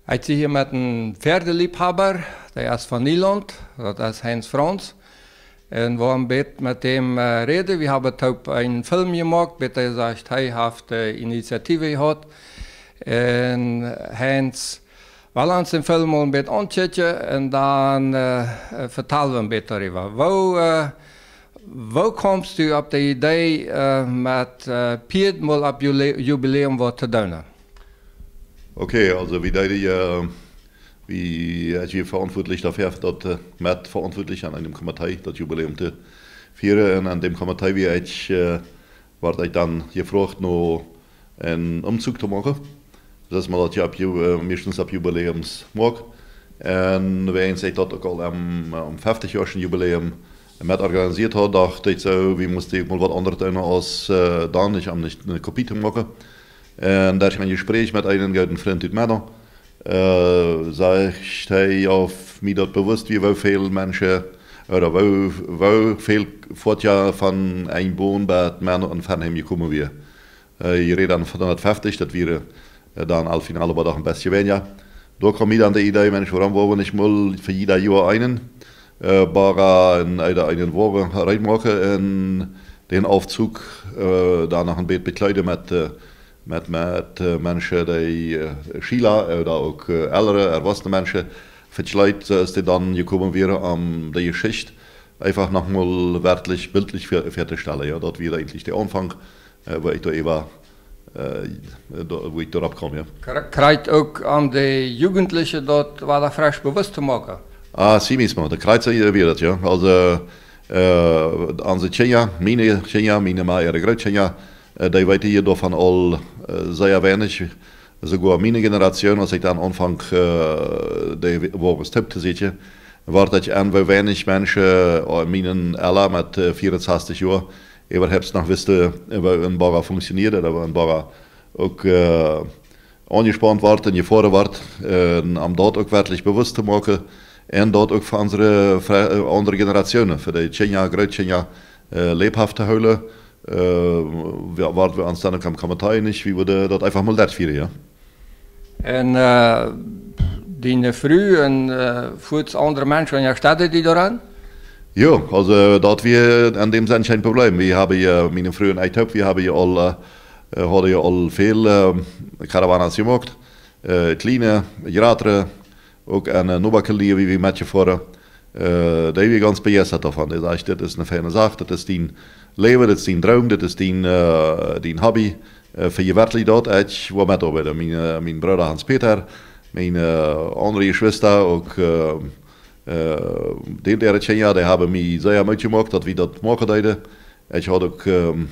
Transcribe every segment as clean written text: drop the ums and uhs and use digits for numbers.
Ich zit hier met een Pferdeliebhaber, der ist von Nederland, das ist Heinz Franz. Und wir haben mit dem reden. Wir haben auch einen Film gemacht, der sagt, er hat die Initiative gehabt. Und Heinz will uns den Film mal ein bisschen anschauen und dann vertellen wir ein bisschen darüber. Wo kommst du auf die Idee, mit Piet mal ab Jubiläum was zu tun? Okay, also wie ich verantwortlich dafür, dass mit verantwortlich an einem Komitee das Jubiläum zu feiern. Und an dem Komitee wurde ich dann gefragt, noch einen Umzug zu machen. Das ist mal das meistens ab Jubiläums mag. Und wenn sich das auch am 50-jährigen Jubiläum mit organisiert hat, dachte ich so, wie musste ich mal was anderes tun als dann. Ich habe nicht eine Kopie zu machen. Und da ich ein Gespräch mit einem guten Freund in Männer, sagt er auf mich dort bewusst, wie viele Menschen oder wo viel Fortjahr von einem Wohnbad Männer und Fernheim gekommen wäre. Ich rede dann von 150, das wäre dann al Finale aber doch ein bisschen weniger. Da kam ich dann die Idee, Mensch, warum wollen wir nicht mal für jeder Jahr einen einen Woche reinmachen und den Aufzug danach ein bisschen bekleiden met mensen die Schüler oder auch ältere, erwachsene Menschen, vielleicht ist die dann gekommen wäre, die Geschichte einfach nochmal wörtlich, bildlich fertigstellen. Ja, das wäre eigentlich der Anfang, wo ich da eben, wo ich dort abkomme. Ja. Krijgt auch an die Jugendlichen dort, war da frisch bewusst zu machen? Ah, sie mismo, der krijgt sie wieder, ja. Also, an die Tjenja, meine mal ihre Großtjenja, die weten hier davon all sehr wenig. Sogar meine Generation, als ich dann anfang, die war es Tipp zu sehen, war das an, wo wenig Menschen, meinen Ella mit 64 Jahren, überhaupt noch wussten, wie ein Bagger funktioniert, oder wie ein Bagger auch angespannt wird und gefordert wird, um dort auch wirklich bewusst zu machen, und dort auch für unsere andere Generationen, für die Tjenja, Großtjenja, lebhaft zu halten. Waren wir uns dann am Kommentaar nicht, wie wir das einfach mal das feiern, ja. Und die früh und für andere Menschen, ja, starten die daran? Ja, also das wir an dem Sinne kein Problem. Wir haben ja meine frühen Eintopf, wir haben ja all viel Caravanas gemacht, kleine, größere, auch eine Nobakelie, wie wir mit fahren. Da bin ich ganz begeistert davon. Das ist eine feine Sache, das ist dein Leben, das ist dein Traum, das ist dein Hobby. Für je wirklich dort, ich war mit arbeiten. Mein Bruder Hans-Peter, meine andere Schwester, auch der Tjenja, die haben mich sehr mitgemacht, dass wir das machen dürfen. Ich hatte auch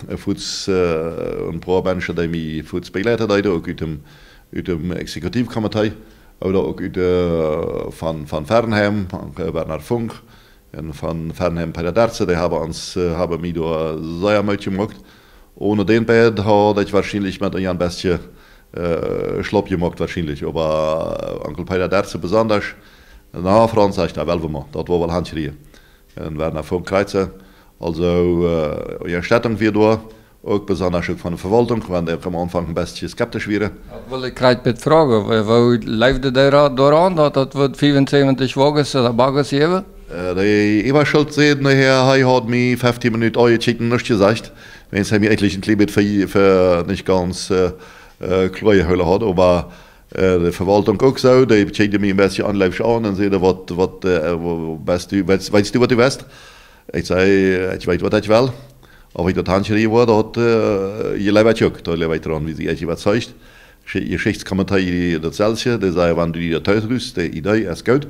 ein paar Menschen, die mich begleitet haben, auch aus dem Exekutivkomitee. Oder auch von Fernheim, Bernhard Funk, und von Fernheim Peter Derze, die haben mich da sehr mitgemacht. Ohne den beiden hätte ich wahrscheinlich mit ein bisschen Schlopp gemacht, wahrscheinlich. Aber Onkel Peter Derze besonders, na, Franz, ich da wollen wir mal, das war wohl Handschrie. Und Werner Funk Kreuzer, also die Erstattung wir da. Auch besonders von der Verwaltung, wenn der am Anfang ein bisschen skeptisch wäre. Das will ich gerade mit fragen, wo läuft der daran, dass das 75 Wagens oder Baggers geben? Die Eberschuld sehen, er hat mir 15 Minuten angeschickt, nichts gesagt. Wenn es mir eigentlich ein bisschen für nicht ganz klar geholt hat, aber die Verwaltung auch so, die schicken mir ein bisschen anläufig an und sagen, weißt du, was du weißt? Ich sage, ich weiß, was ich will. Aber ich das Handschrieben war, da hat je lebt auch, da lebt dran, wie sie echt überzeugt. Geschichtskommentar dasselbe, der sagt, wenn du die Datei rüst, die Idee ist gut.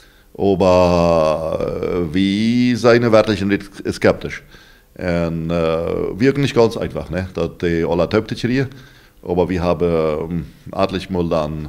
Aber wie seine Wörtlichen nicht skeptisch. Und wirklich nicht ganz einfach, ne? Das die alle Taubtechrie. Aber wir haben etlich mal dann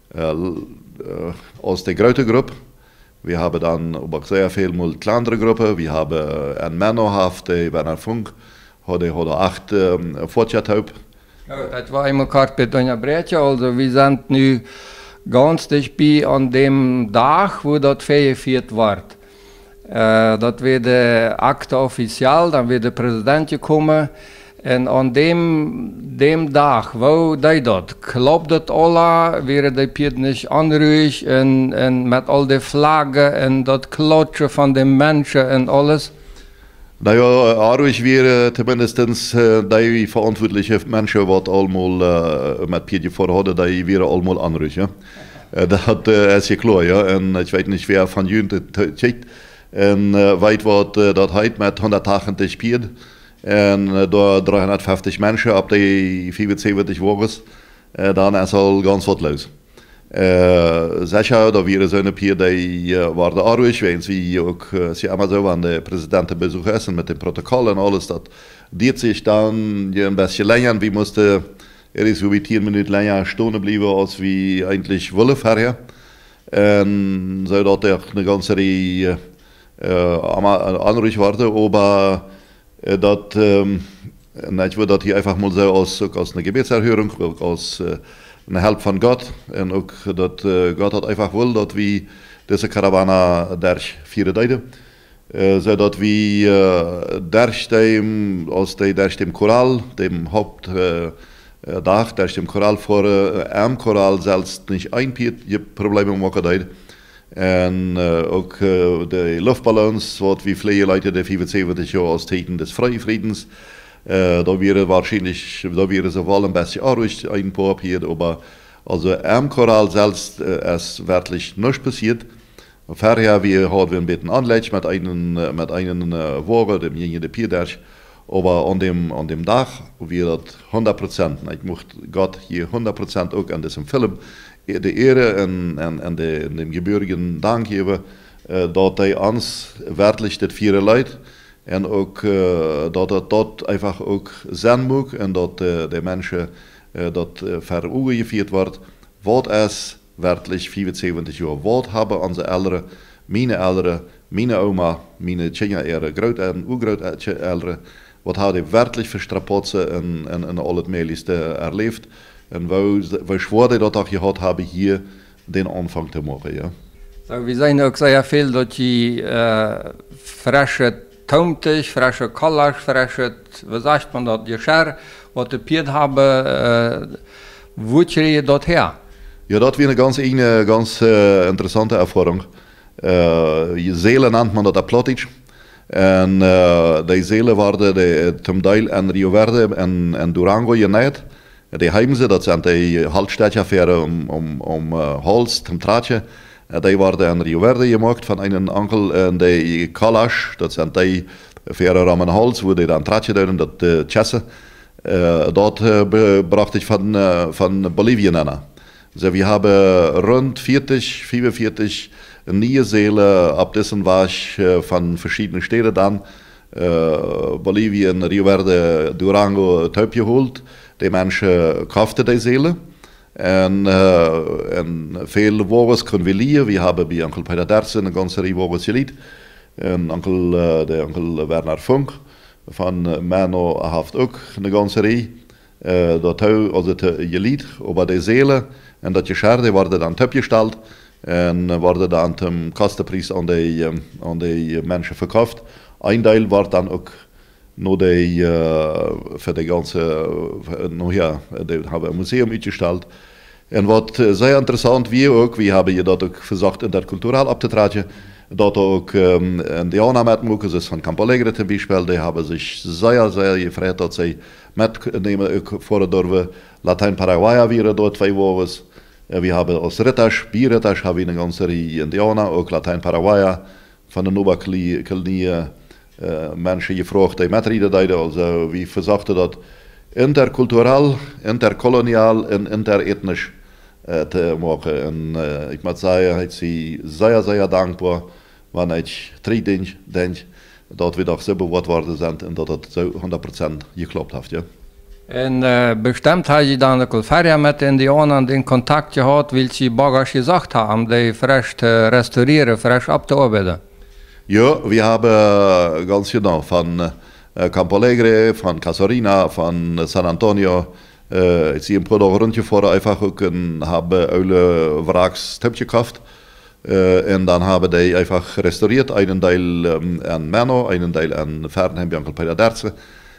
aus der großen Gruppe. Wir haben dann aber sehr viel mit kleinere Gruppen. Wir haben einen Männerhaft, der Bernhard Funk, hat 8 Fortschrittshaupt. Ja, das war einmal gerade bei Donja Breitje, also wir sind nu ganz dicht bei an dem Tag, wo das gefeiert wird. Das wird der Akte offiziell, dann wird der Präsident gekommen En aan dem dag, wo die dat, klopt het alle, wäre die Piet nicht anruhig en met al die Flaggen en dat Klotschen van de mensen en alles? Naja, anruhig wäre zumindest die verantwortliche Menschen, die allemaal mit Piet vorhatten, die wäre allemaal anruhig. Ja? Dat is je klar, ja. En ik weet niet wer van jullie het kijkt. En weet wat dat heet met 180 Piet. En door 350 mensen op die 75 wogens, dan is al ganz wat los. Zeker, dat waren zo'n Piet die waren aanwezig, weens wie ook, zie maar zo, aan de presidentenbezoek is en met het protocol en alles, dat deed zich dan een beetje länger. We moesten is so wie 10 Minuten länger stehen bleiben, als wir eigentlich wollen vorher. Und so dass er eine ganze Reihe anruhig wurde, aber ich würde das hier einfach mal so aus einer Gebetserhörung, aus einer Hilfe von Gott, und auch, dass Gott hat einfach will, dass wir diese Karawane durch 4 Tage, so dass wir durch dem Choral, dem Haupt, Dag, daar is dem Choral voor am Choral zelfs niet een je problemen maken deed. En ook de luchtballons, wat we vliegen leiden de 75 jaar als teken des Vrijvriedens, da wäre wahrscheinlich, da wäre so wohl ein bisschen anruhig ein paar hier, aber also am Choral selbst ist wirklich nichts passiert. Vorher wir haben ein bisschen Anleitsch mit einem Wagen, dem jenigen Pierdersch. Aber an dem Tag, wir das 100%, ich möchte Gott hier 100% auch an diesem Film die Ehre und dem gebührigen Dank geben, dass er uns wirklich das 4 Leute und auch, dass er dort einfach auch sein mag und dass die Menschen dort verungeführt wird, was es wirklich 75 Jahre, was haben unsere Eltern, meine Oma, meine Tjenja-Ehre, Großeltern, Urgroßeltern, wat had hij werkelijk voor strapotsen en al het meeste erleefd. En we schweren dat ook gehad hebben hier den Anfang te maken. Ja. So, we zijn ook zeer veel dat je frische tomtig, frische collage, frische, wie sagt man dat, je scher, wat de Piet hebben, wo kreeg je dat her? Ja, dat was een ganz interessante Erfahrung. Je Seele nennt man dat Plottisch. En die Seelen waren zum Teil in Rio Verde en Durango genäht. Die hebben ze, dat zijn die Haltstädtje om Holz, zum Drahtje. Die waren in Rio Verde gemacht von einem Onkel. En die Kalash, dat zijn die Fähre am Holz, wo die dann Drahtje doen, dat Tjesse. Dort brachte ich von Bolivien an. Also wir haben rund 45 nieuwe Seelen, ab dessen war ich von verschiedenen Städten dann, Bolivien, Rio Verde, Durango, Töp geholt. Die Menschen kauften die Seelen. Und viele Wogen können wir liehen. Wir haben bei Onkel Peter Dersen eine ganze Reihe Wogen geliehen. Der Onkel Werner Funk von Mano hat auch eine ganze Reihe. Dat also geliehen, aber die Seelen und dat Geschirr, die werden dann Töp gestellt. En worden dan zum Kostenprijs aan die mensen verkauft. Een deel wordt dan ook voor de ganze, die hebben een museum uitgesteld. En wat zeer interessant wie ook, we hebben je dat ook verzocht in dat cultureel op te treden, dat ook Indianer metmogen, dus van Campo Alegre zum Beispiel, die hebben zich zeer gefreut dat zij metnemen, ook voor de Latein-Paraguayer weer dort 2 woorden. Wir haben aus Rittasch, Bierrittasch, haben wir eine ganze Reihe Indianer, auch Latein-Paraguayer, von der Oberkolonie Menschen gefragt, die mitreden deden. Also wir versuchten das interkulturell, interkolonial und interethnisch zu machen. Und ich muss sagen, ich bin sehr, sehr dankbar, wenn ich denke, dass wir doch so bewahrt worden sind und dass das so 100% geklappt hat. Ja. En bestimmt had je dan ook verder met de Indianen in contact gehad, wil je bagage gesagt haben, die frisch te restaurieren, frisch ab te arbeiten? Ja, wir haben ganz genau von Campo Alegre, von Casarina, von San Antonio, ich sehe ein paar Tage rundgefahren, einfach auch und habe alle Wracks-Töpfe gekauft. Und dann haben die einfach restauriert, einen Teil an Mano, einen Teil an Fernheim, Onkel Peter Dersen.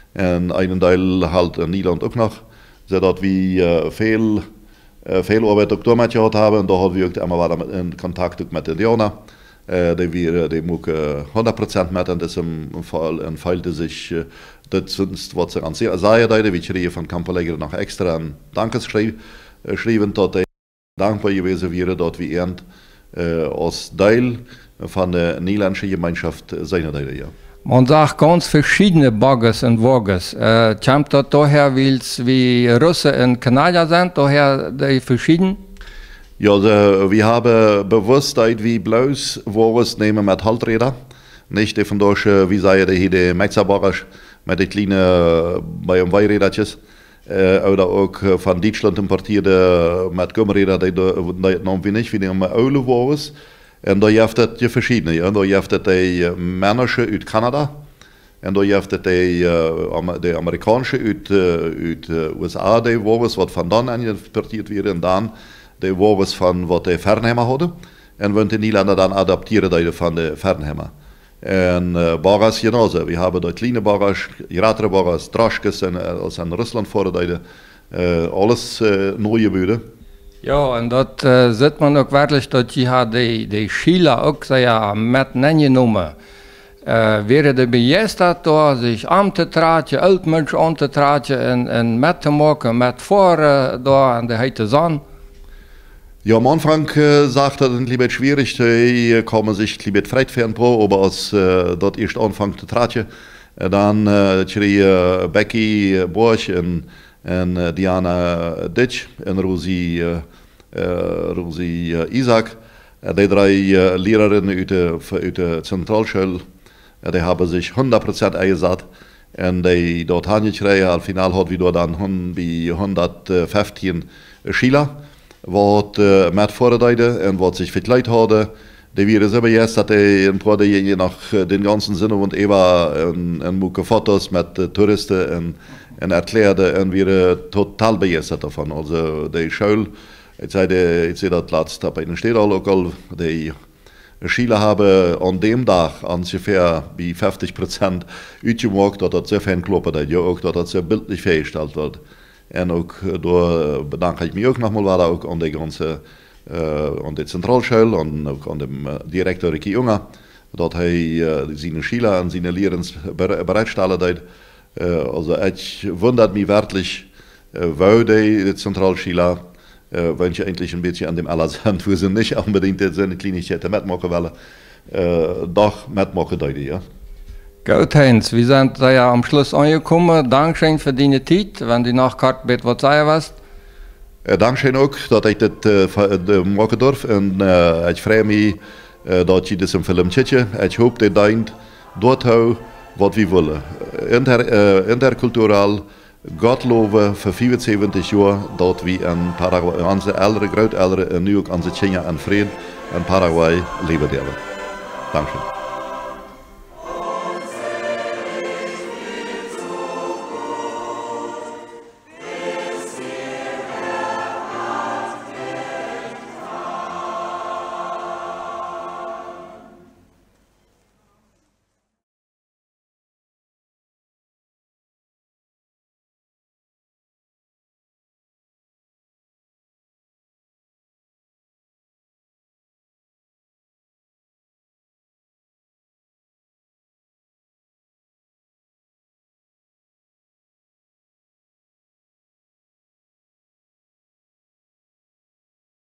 En een deel halt in Nederland ook nog. Zodat we veel arbeid ook door gehad hebben. En daar hadden we ook immer weer in contact ook met de Indianer. Die moeten 100% met en dat is een Fall, die zich dat sonst wat ze aan zeiden, we kregen van Kamperlegger nog extra een dankschrijven dat hij dankbaar geweest wäre, dat we als deel van de Nederlandse gemeenschap zijn. Ja. Man sagt ganz verschiedene Baggers und Waggers. Kommt das daher, weil wie Russen und Kanadier sind, daher die verschieden? Ja, wir haben bewusst, wie bloß Waggers nehmen mit Halträder. Nicht die von durch, wie sagen die Mexabaggers mit den kleinen bei einem Weihrädertjes. Oder auch von Deutschland importierte mit Gummiräder, die nehmen wir nicht, wie die Öle Waggers. En dan heeft het je verschillende. Ja. Dan heeft het de Männische uit Kanada. En dan heeft het de Amerikanische uit USA, die wagens wat vandaan importeerd werden. En dan de wagens van wat de Fernheimer hadden. En we in Nederland dan adapteren die van de Fernheimer. En bagage genauso. We hebben de kleine bagage, grotere bagage, Draschkes en als in Rusland voordeden. Alles nieuwe buren. Ja, en dat ziet man ook werkelijk dat je die Schüler ook sehr met nemen. Wäre de begeistert door zich aan te traten, oud mensen aan te traten en met te maken, met voor daar aan de hete zon? Ja, am Anfang sagt er, es ist schwierig, die kommen sich ein freit fern pro, aber als dort erst anfangen zu traten, dann kriegen Becky Borch und Diana Ditch und Rosie Isaac, die drei Lehrerinnen uit de Zentralschule, die haben sich 100% eingesetzt und die dort hingekriegt. Al final hat wir dann 115 Schüler, die mit vorbereiten und die sich verkleidet haben. Die wären so begeistert, dass die ein paar je nach den ganzen Sinne und ein Mucke Fotos mit Touristen und erklärte und wir total begeistert davon. Also die Schule, ich sehe das letzte bei den Städterlokal, die Schüler haben an dem Tag ungefähr wie 50% uitgemaakt, dass das sehr fein kloppen, dass ja auch, dass das sehr bildlich festgestellt wird. Und auch da bedanke ich mich auch nochmal weiter auch an die ganze an die Zentralschule und auch an den Direktor Ricky Junger, dass er seine Schüler und seine Lehrer bereitstellt. Also ich wundert mich wirklich, wo die Zentralschüler, wenn ich eigentlich ein bisschen an dem Aller sind, wo sie nicht unbedingt so eine Kleinigkeit mitmachen wollen, doch mitmachen dort, ja. Gut, Heinz, wir sind da ja am Schluss angekommen. Dankeschön für deine Zeit. Wenn du nachgehakt bist, was sagen willst. Dankeschön auch, dass ich das machen darf. Und ich freue mich, dass ich das im Film sehe. Ich hoffe, dass denkt, dort was wir wollen. Interkulturell, Gott loven für 75 Jahre, dass wir in Paraguay, unsere ältere, Großeltern, und nu auch unsere Kinder in Frieden in Paraguay leben dürfen. Dankeschön.